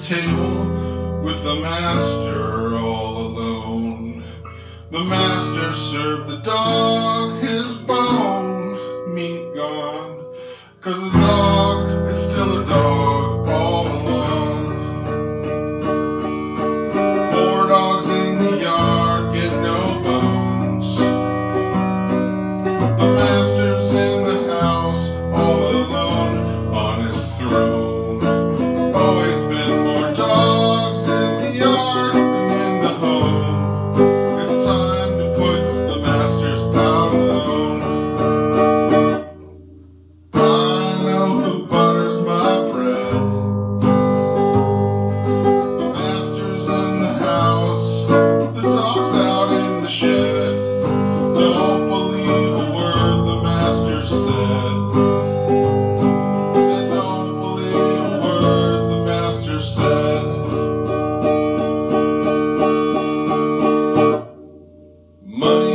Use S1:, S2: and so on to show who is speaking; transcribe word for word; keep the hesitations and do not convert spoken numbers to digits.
S1: table with the master all alone. The master served the dog his bone meat gone, 'cause the dog is still a dog all alone. Poor dogs in the yard get no bones. The master's in the house all alone on his throne. Always been more dogs in the yard than in the home. It's time to put the masters out alone. I know who butters my bread. The master's in the house, the dog's out in the shed. Don't believe a word the master said. I said don't believe a word the master said. Money